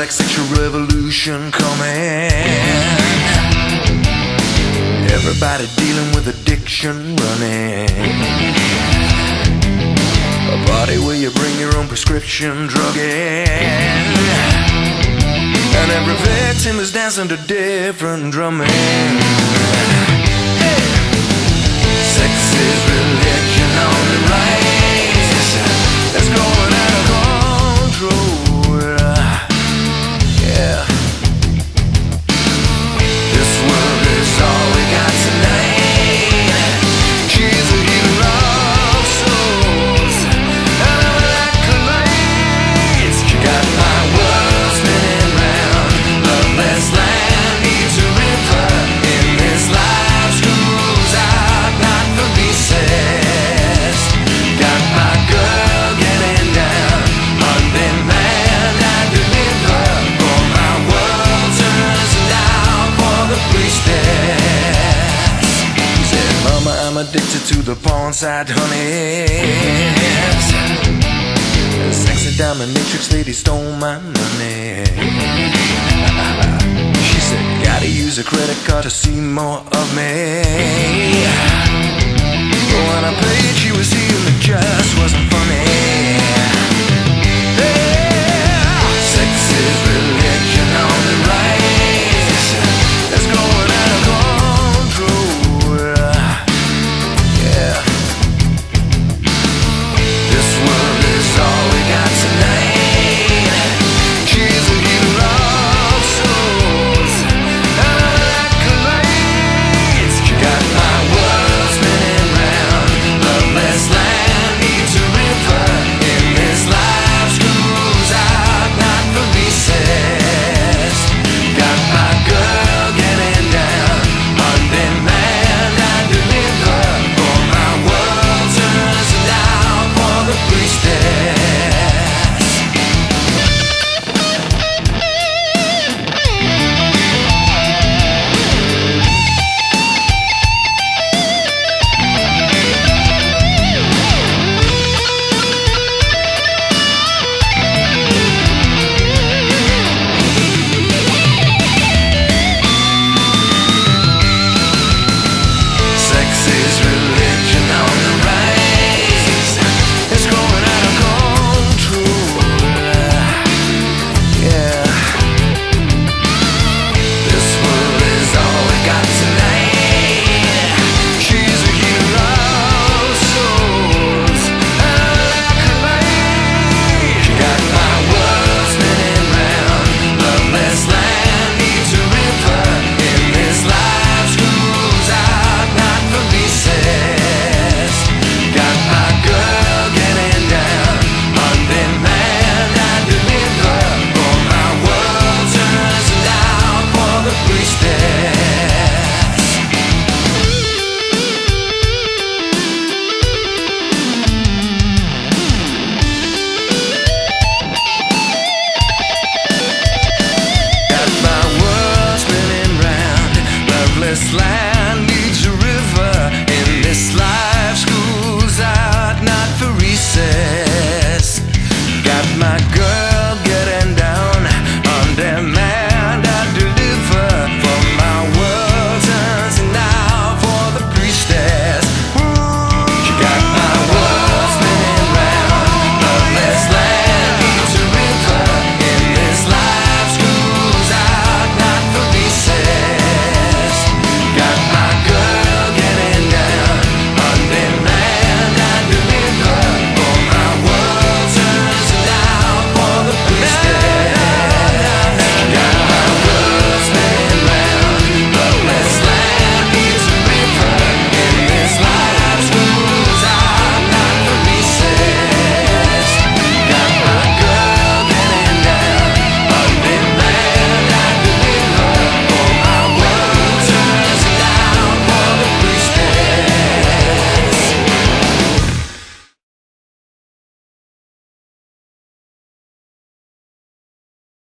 automatic sexual revolution coming. Everybody dealing with addiction running. A party where you bring your own prescription drug in, and every victim is dancing to different drumming. Hey. Sex is religion on the rise. It's going out of control. Yeah. This world is all we got tonight. She's a healer of souls, and I'm like collides. She got my world spinning round. Loveless land needs a river in this life's cruise out, not for pieces. Got my girl getting down on demand. I deliver for my world turns down for the priestess. Said, Mama, I'm addicted to the porn side, honey. Sexy dominatrix lady stole my money. She said, gotta use a credit card to see more of me. But when I paid, she was here, it just wasn't funny.